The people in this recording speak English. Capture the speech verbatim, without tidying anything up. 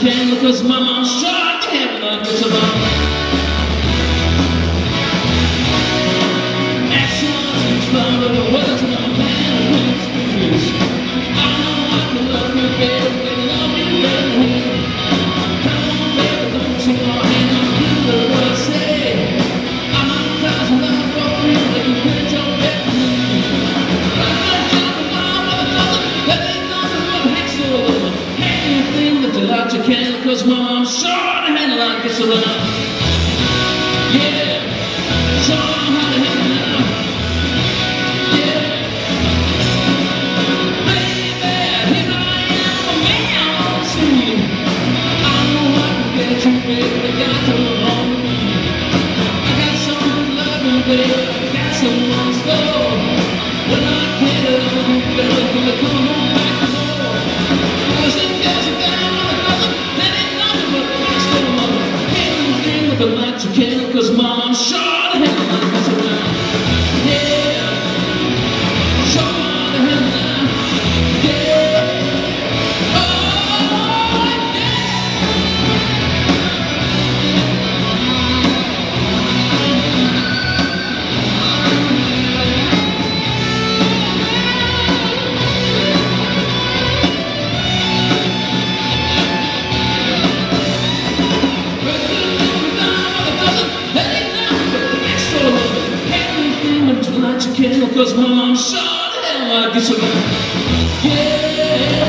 can, because my mom's sure to have like it's about actions and trouble, the words no man wins confused. I know I can love you, baby, baby, love you better than him. Come on, baby, don't you want me to do what I say? I'm a thousand love for you, that you put your bed for me. I'm not jumping on with a dozen, that ain't nothing but hassle. Anything that you like you can, cause mom's sure to handle like it's around. Yeah, sure how to handle now. Yeah, baby, here I am, a man on the scene. I know I can get you, baby, but got to move on with me. I got some good loving, baby, I got some on store. When I get it on, baby, when I come on back to more. Cause them girls are down on the brother, that ain't nothing but thanks to the mother. Anything with the light you can, cause mom's sure to handle like it's around. Yeah, sure to handle now. Yeah, oh yeah. Cause my mom's sure to hell like it's around. Yeah.